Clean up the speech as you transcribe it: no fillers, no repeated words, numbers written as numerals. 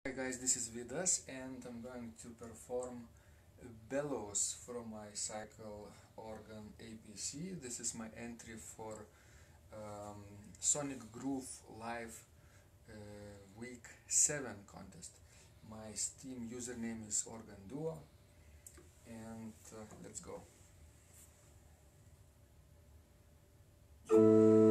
Hi guys, this is Vidas and I'm going to perform Bellows from my cycle organ APC. This is my entry for Sonic Groove Live Week 7 contest. My Steam username is Organ Duo and let's go.